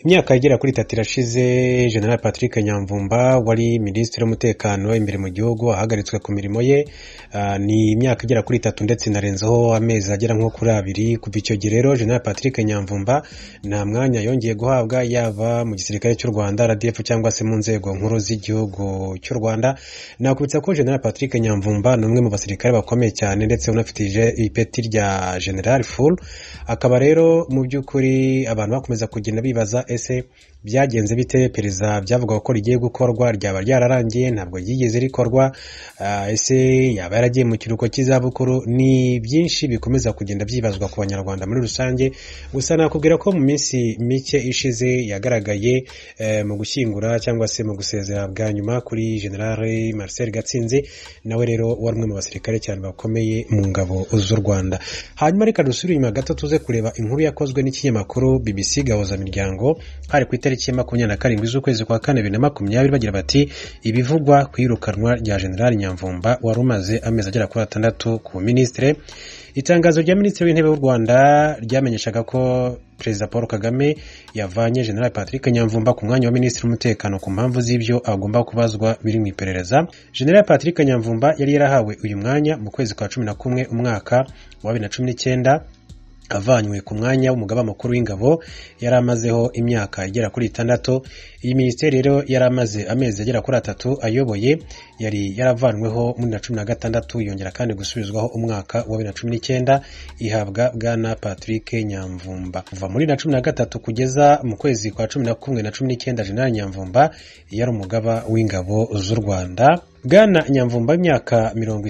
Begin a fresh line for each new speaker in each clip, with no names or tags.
Imyaka igera kuri 3 irashize General Patrick Nyamvumba wari Minisitiri w'Umutekano imbere mu gihugu ahagaritswe ku mirimo ye. Ni imyaka igera kuri 3 ndetse narenzeho amezi agera nko kuri 2. Kuva icyo gihe rero General Patrick Nyamvumba nta mwanya yongeye guhabwa yaba mu gisirikare cy'u Rwanda RDF cyangwa se mu nzego nkuru z'igihugu cy'u Rwanda. Nakubitsa ko General Patrick Nyamvumba ni umwe mu basirikare bakomeye cyane ndetse unafitije ipeti rya General Full. Akaba rero mu by'ukuri abantu bakomeza kugenda bibaza ese byagenze bite, pereza byavuga ko rigiye gukorwa ryaba ryararangiye ntabwo yigeze rikorwa, ese yaba yaragiye mu kiruko cy'izabukuru. Ni byinshi bikomeza kugenda byibazwa ku banyarwanda muri rusange. Gusa nakubwira ko mu minsi mike ishize yagaragaye mu gushyingura cyangwa se mu gusezera bwa nyuma kuri General Marcel Gatsinzi, nawe rero wari umwe mu basirikare cyane bakomeye mu ngabo z'u Rwanda. Hanyuma reka dusubire inyuma gato tuze kureba inkuru yakozwe n'ikinyamakuru BBC Gahuza Miryango hari ku itariki 27 z'ukwezi kwa 4 2020, bagira bati ibivugwa kwirukanwa rya General Nyamvumba wari umaze amezi agera kuri 6 ku ministre. Itangazo rya Minisitiri w'Intebe w'u Rwanda ryamenyeshaga ko Perezida Paul Kagame yavanye General Patrick Nyamvumba ku mwanya wa Minisitiri w'Umutekano ku mpamvu z'ibyo agomba kubazwa biri mu iperereza. General Patrick Nyamvumba yari yarahawe uyu mwanya mu kwezi kwa 11 umwaka wa 2019 avanywe ku mwanya w'umugaba mukuru w'ingabo yari amazeho imyaka igera kuri 6. Iyi minisiteri rero yari amaze amezi agera kuri 3 ayoboye, yari yaravanweho muri 2016 yongera kandi gusubizwaho umwaka wa 2019 ihabwa bwana Patrick Nyamvumba. Kuva muri 2013 kugeza mu kwezi kwa 11 na 2019 General Nyamvumba yari umugaba w'ingabo z'u Rwanda. Bwana Nyamvumba imyaka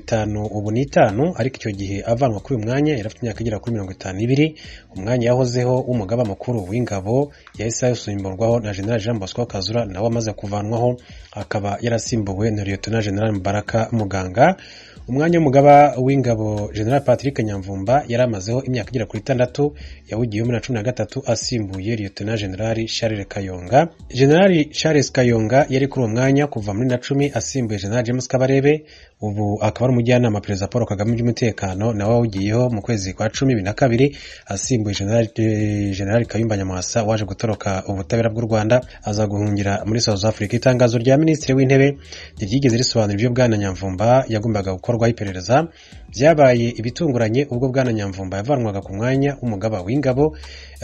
55 ariko icyo gihe avanwa kuri uyu mwanya yari afite imyaka igera kuri 52. Umwanya yahozeho w'umugaba mukuru w'ingabo yahise yasimburwaho na General Jean Bosco Kazura, nawe amaze kuvanwaho akaba yarasimbuwe na Lieutenant General Mubaraka Muganga. Umwanya w'umugaba w'ingabo General Patrick Nyamvumba yaramazeho imyaka igera kuri 6 yawugiye muri 2013 asimbuye Lieutenant General Charles Kayonga. General Charles Kayonga yari kuri uwo mwanya kuva muri 2010 asimbuye General James Kabarebe, ubu akaba ari umujyanama Perezida Paul Kagame by'umutekano, nawe wawugiyeho mu kwezi kwa 12 asimbuye General Kayumba Nyamwasa waje gutoroka ubutabera bw'u Rwanda aza guhungira muri South Africa. Itangazo rya Minisitiri w'Intebe ryigeze risobanura ibyo bwana Nyamvumba yagombaga gukorwaho iperereza. Byabaye ibitunguranye ubwo bwana Nyamvumba yavanwaga ku mwanya w'umugaba w'ingabo.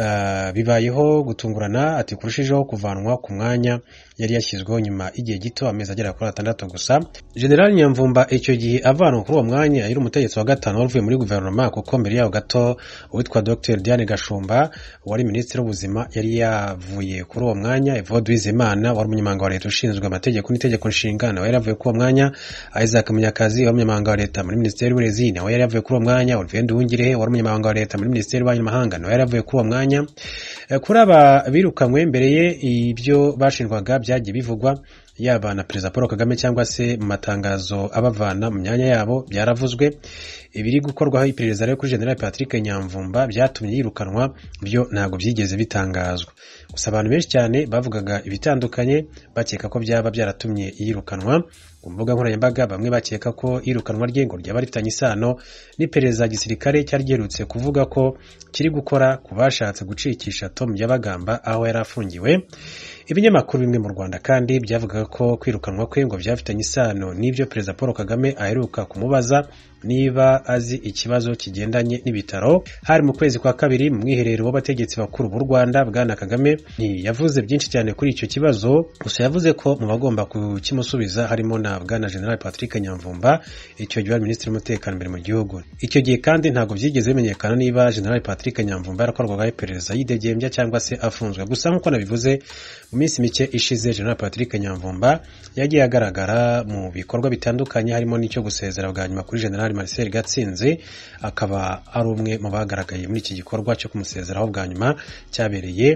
Bibayeho gutungurana ati kurushijeho kuvanwa ku mwanya yari yashyizweho nyuma igihe gito amezi agera kuri 6 gusa. General Nyamvumba icyo gihe avanwa kuri uwo mwanya yari umutegetsi wa 5 wavuye muri guverinoma, kuko mbere yaho gato uwitwa Dr Diane Gashumba wari Minisitiri w'Ubuzima yari yavuye kuri uwo mwanya. Evode Uwizeyimana wari umunyamabanga wa leta ushinzwe amategeko n'itegeko nshinga nawe yari yavuye kuri uwo mwanya. Isaac Munyakazi wari umunyamabanga wa leta muri Minisiteri y'Uburezi nawe yari yavuye kuri uwo mwanya. Olivier Nduhungirehe wari umunyamabanga wa leta muri Minisiteri y'Ububanyi n'Amahanga nawe yari yavuye kuri uwo mwanya. Kuri aba birukanywe mbere ye ibyo bashinjwaga byagiye bivugwa yaba na Perezida Paul Kagame cyangwa se mu matangazo abavana mu myanya yabo byaravuzwe. Ibiri gukorwaho iperereza rero kuri General Patrick Nyamvumba byatumye yirukanwa byo ntago byigeze bitangazwa. Gusa abantu benshi cyane bavugaga ibitandukanye bakeka ko byaba byaratumye yirukanwa. Ku mbuga nkoranyambaga bamwe bakeka ko irukanwa rye ngo ryaba rifitanye isano n'iperereza gisirikare cyari giherutse kuvuga ko kiri gukora kubashatse gucikisha Tom Byabagamba aho yari afungiwe. Ibinyamakuru bimwe mu Rwanda kandi byavugaga ko kwirukanwa kwe ngo byafitanye isano n'ibyo Perezida Paul Kagame aheruka kumubaza niba azi ikibazo kigendanye n'ibitaro. Hari mu kwezi kwa 2 mu mwiherero w'abategetsi bakuru b'u Rwanda, bwana Kagame yavuze byinshi cyane kuri icyo kibazo. Gusa yavuze ko mu bagomba kukimusubiza harimo na bwana General Patrick Nyamvumba, icyo gihe Minisitiri w'Umutekano imbere mu gihugu. Icyo gihe kandi ntago byigeze bimenyekana niba General Patrick Nyamvumba yarakorwaga iperereza yidegembya cyangwa se afunzwe. Gusa nkuko nabivuze mu minsi mike ishize General Patrick Nyamvumba yagiye agaragara mu bikorwa bitandukanye harimo n'icyo gusezera bwa nyuma kuri General Marcel Gatsinzi, akaba ari umwe mu bagaragaye muri iki gikorwa cyo kumusezeraho bwa nyuma cyabereye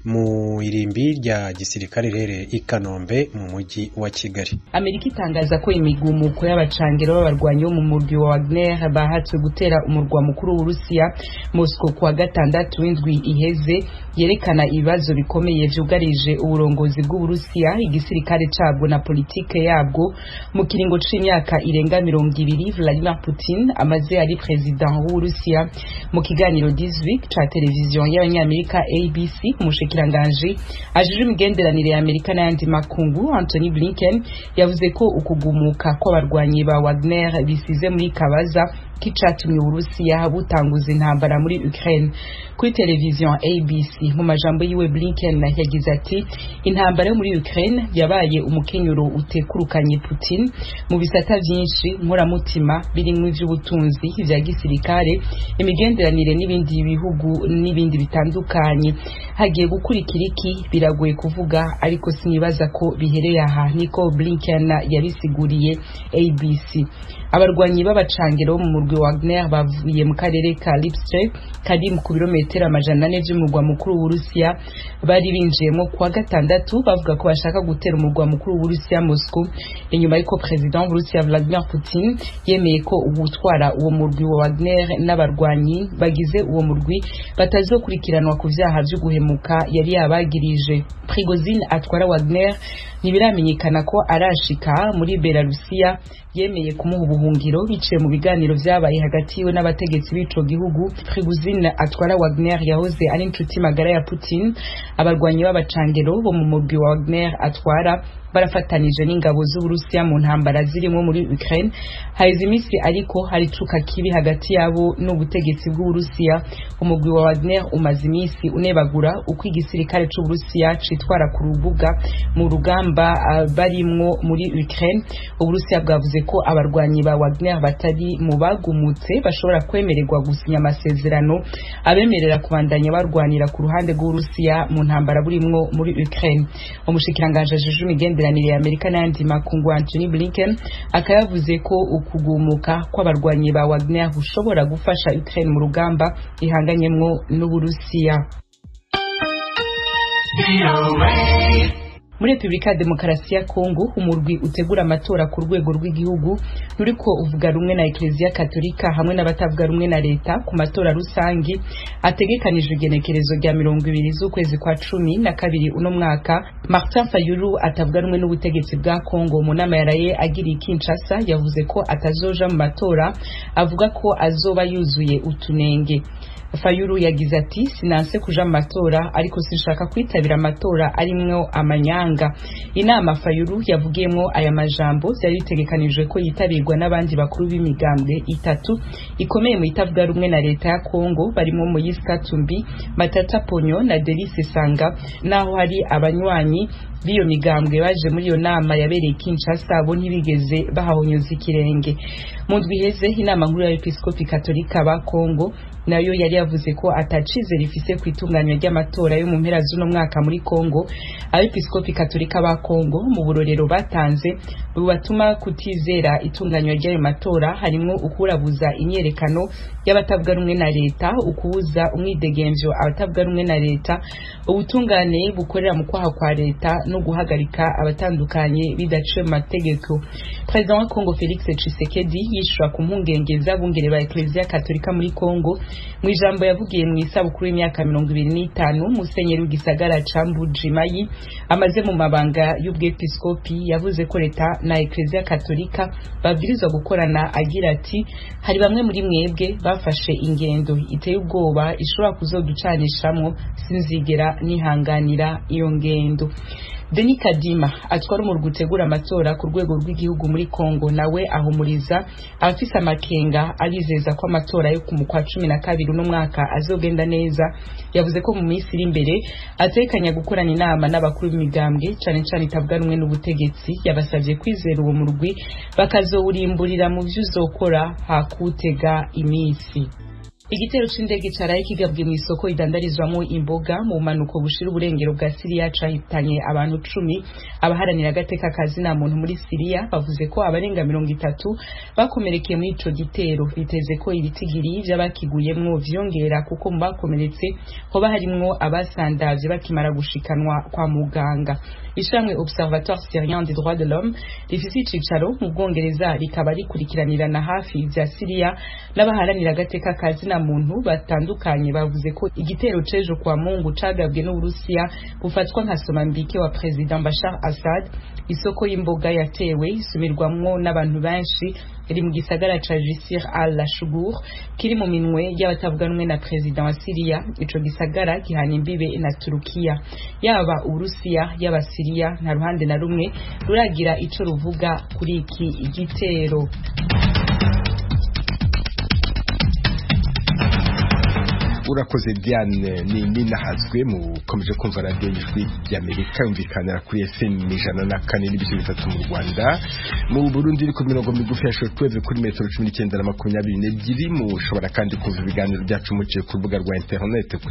mu irimbi rya gisirikare rere i Kanombe mu mujyi wa Kigali.
Amerika itangaza ko imigumuko y'abacangero b'abarwanyi bo mu murwi wa Wagner bahatswe gutera umurwa mukuru w'Urusiya Moscow kuwa 6 w'indwi iheze yerekana ibibazo bikomeye byugarije uburongozi bw'Uburusiya, igisirikare cabwo na politike yabwo mu kiringo c'imyaka irenga 20. Vladimir Putin amaze ari president w'Uburusiya. Mu kiganiro 18 ca televiziyo y'abanyamerika ABC, umushikira umushikiranganje ajije imigenderanire ya Amerika n'ayandi makungu Anthony Blinken yavuze ko ukugumuka kw'abarwanyi ba Wagner bisize muri kabaza kicatumye Urusiya butanguza intambara muri Ukraine. Kuri televiziyo ABC mu majambo yiwe Blinken yagize ati intambara muri Ukraine yabaye umukenyuro utekurukanye Putin mu bisata byinshi nkoramutima birimwe ivy'ubutunzi ivya gisirikare imigenderanire n'ibindi bihugu n'ibindi bitandukanye. Hagiye gukurikira iki biragoye kuvuga ariko sinibaza ko bihereye aha niko Blinken yabisiguriye ABC. Abarwanyi b'abacangero mu murwi Wagner bavuye mu karere ka Lipsk kari mu kilometero amajana 4 by'umurwa mukuru w'Urusiya bari binjiyemo kwa gatandatu bavuga ko bashaka gutera umurwa mukuru w'Urusiya Moscow inyuma y'uko president w'Urusiya Vladimir Putin yemeye ko ugutwara uwo murwi wa Wagner n'abarwanyi bagize uwo murwi batazokurikiranwa ku vyaha byo guhemuka yari yabagirije. Prigozhin atwara Wagner ntibiramenyekana ko arashika muri Belarusiya yemeye kumuha ubuhungiro biciye mu biganiro vyabaye hagati yiwe n'abategetsi b'ico gihugu. Prigozhin atwara Wagner yahoze ari inshuti magara ya Putin. Abarwanyi b'abacangero bo mu murwi wa Wagner atwara barafatanije n'ingabo z'Uburusiya mu ntambara zirimo muri Ukraine. Haize imisi ariko hari cuka kibi hagati yabo n'ubutegetsi bw'Uburusiya. Umugwi wa Wagner umaze imisi unebagura uko igisirikare c'Uburusiya citwara ku rubuga mu rugamba barimwo muri Ukraine. Uburusiya bwavuze ko abarwanyi ba Wagner batari mu bagumutse bashobora kwemererwa gusinya amasezerano abemerera kubandanya barwanira ku ruhande rw'Uburusiya mu ntambara burimwo muri Ukraine. Umushikiranganje ajejwe imigenderanire ya Amerika n'ayandi makungu Anthony Blinken akayavuze ko ukugumuka kw'abarwanyi ba Wagner bushobora gufasha Ukraine mu rugamba ihanganyemwo n'Uburusiya. Muri Republika Demokarasi ya Kongo umurwi utegura amatora ku rwego rw'igihugu ruriko uvuga rumwe na Ecclesia Katolika hamwe n'abatavuga rumwe na leta ku matora rusangi ategekanijwe igenekerezo rya 20 z'ukwezi kwa 12 uno mwaka. Martin Fayulu atavuga rumwe n'ubutegetsi bwa Kongo mu nama yaraye agiriye Kinshasa yavuze ko atazoja mu matora avuga ko azoba yuzuye utunenge. Fayulu yagize ati sinanse kuja mu matora ariko sinshaka kwitabira amatora arimwo amanyanga. Inama Fayulu yavugiyemwo aya majambo byari bitegekanijwe ko yitabirwa n'abandi bakuru b'imigambwe itatu ikomeye mu itavuga rumwe na leta ya Kongo barimo Moise Katumbi, Matata Ponyo na Delice Sanga. Naho hari abanywanyi biyo migambwe baje muri iyo nama yabereye Kinshasa bo ntibigeze bahahonyoza ikirenge. Mu ndwi heze inama nkuru ya Episkopi Katolika ba Kongo nayo yari yavuze ko atacize rifise kwitunganywa ry'amatora yo mu mpera z'uno mwaka muri Kongo. Abepiskopi Katolika ba Kongo mu burorero batanze bubatuma kutizera itunganywa ry'ayo matora harimo ukurabuza imyerekano y'abatavuga rumwe na leta, ukubuza umwidegemvyo abatavuga rumwe na leta, ubutungane bukorera mu kwaha kwa leta no guhagarika abatandukanye bidaciye mu mategeko. President wa Kongo Felix Tshisekedi yishura ku mpungenge z'abungere ba Ecclesia Katolika muri Kongo mu ijambo yavugiye mu isabukuru y'imyaka 25 Musenyeri w'igisagara ca Mbujimayi amaze mu mabanga y'ubwepiskopi yavuze ko leta na Ecclesia Katolika babwirizwa gukorana agira ati hari bamwe muri mwebwe bafashe ingendo iteye ubwoba ishobora kuzoducanishamwo sinzigera nihanganira iyo ngendo. Denis Kadima atwara umurwi utegura amatora ku rwego rw'igihugu muri Kongo nawe ahumuriza abafise amakenga abizeza ko amatora yo ku kwa 12 uno mwaka azogenda neza. Yavuze ko mu minsi iri imbere atekanya gukorana inama n'abakuru b'imigambwe cyane cyane itavuga rumwe n'ubutegetsi. Yabasavye kwizera uwo murwi bakazowurimburira mu vy'uzokora hakutega iminsi. Igitero c'indege caraye kigabwe mu isoko idandarizwamo imboga mu manuko bushira uburengero bwa Syria cahitanye abantu 10. Abaharanira agateka kazina muntu muri Syria bavuze ko abarenga 30 bakomerekeye muri ico gitero. Biteze ko ibitigiri vy'abakiguyemwo vyongera kuko mu bakomeretse hoba harimwo abasandavye bakimara gushikanwa kwa muganga. Ishamwe Observatoire Syrien des droits de l'homme rifise icicaro mu Bwongereza rikaba rikurikiranirana hafi vya Syria n'abaharanira agateka kazina muntu batandukanye bavuze ko igitero cejo kwa Mungu cagabwe n'Uburusiya bufatwa nka somambike wa President Bashar Assad. Isoko y'imboga yatewe isumirwamwo n'abantu benshi iri mu gisagara ca Jisr al-Shugur kiri mu minwe y'abatavuganwe na President wa Syria. Ico gisagara gihana imbibe na Turukiya. Yaba Uburusiya yaba Syria nta ruhande na rumwe ruragira ico ruvuga kuri iki igitero.
Urakoze Diane ni nahazwe mu komeje kumva radio y'ijwi y'Amerika yumvikanira kuri FM 104.3 mu Rwanda, mu Burundi iri ku mirongo migufi ya shortwave kuri metero 19 na 22. Mushobora kandi kumva ibiganiro byacu muciye ku rubuga rwa internet kuri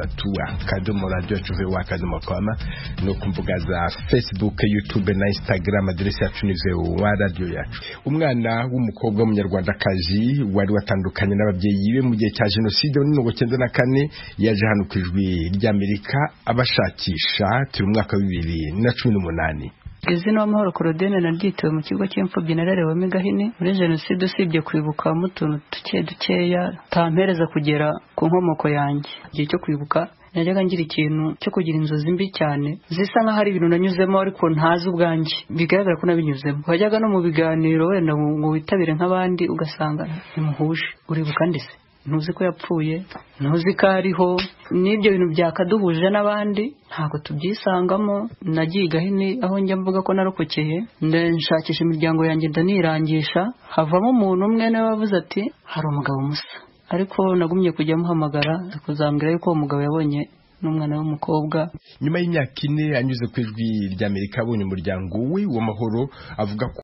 wa3.radio.com no ku mbuga za Facebook, YouTube na Instagram. Adresse yacu ni wa radio yacu. Umwana w'umukobwa w'umunyarwandakazi wari watandukanye n'ababyeyi be mu gihe cya jenoside mu 1994 yaje hano ku ijwi ry'Amerika abashakisha turi mu mwaka wa 2018.
Izina Amahoro Claudine naryitewe mu kigo cy'imfubyi nararewemo Gahini muri jenoside, usibye kwibuka mu tuntu dukeya tampereza kugera ku nkomoko yanjye. Igihe cyo kwibuka najyaga ngira ikintu cyo kugira inzozi mbi cyane zisa nkaho hari ibintu nanyuzemo ariko ntazi ubwanjye, bigaragara ko nabinyuzemo. Wajyaga no mu biganiro wenda ngo witabire nk'abandi ugasanga ntimuhuje. Uribuka ndetse ntuzi ko yapfuye, ntuzi ko ariho, n'ibyo bintu byakaduhuje n'abandi ntabwo tubyisangamo. Nagiye Gahini aho njya mvuga ko narokokeye, nshakisha imiryango yanjye ndanirangisha, havamo umuntu umwe nawe wavuze ati hari umugabo musa, ariko nagumye kujya muhamagara kuzambwira yuko uwo mugabo yabonye n'umwana w'umukobwa.
Nyuma y'imyaka 4 anyuze ku ijwi ry'Amerika abonye umuryango we w'amahoro avuga